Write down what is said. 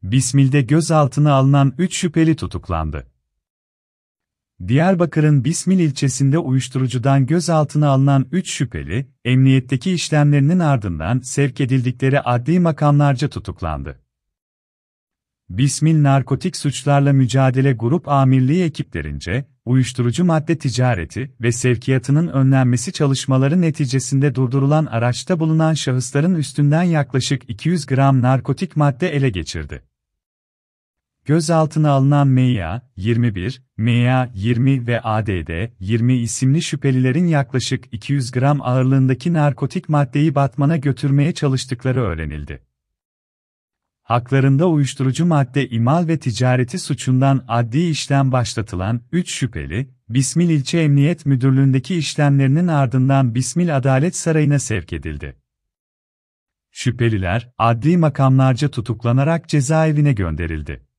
Bismil'de gözaltına alınan 3 şüpheli tutuklandı. Diyarbakır'ın Bismil ilçesinde uyuşturucudan gözaltına alınan 3 şüpheli, emniyetteki işlemlerinin ardından sevk edildikleri adli makamlarca tutuklandı. Bismil Narkotik Suçlarla Mücadele Grup Amirliği ekiplerince, uyuşturucu madde ticareti ve sevkiyatının önlenmesi çalışmaları neticesinde durdurulan araçta bulunan şahısların üstünden yaklaşık 200 gram narkotik madde ele geçirdi. Gözaltına alınan M.Ya. 21, M.Ya. 20 ve A.D.D. 20 isimli şüphelilerin yaklaşık 200 gram ağırlığındaki narkotik maddeyi Batman'a götürmeye çalıştıkları öğrenildi. Haklarında uyuşturucu madde imal ve ticareti suçundan adli işlem başlatılan 3 şüpheli, Bismil İlçe Emniyet Müdürlüğü'ndeki işlemlerinin ardından Bismil Adalet Sarayı'na sevk edildi. Şüpheliler, adli makamlarca tutuklanarak cezaevine gönderildi.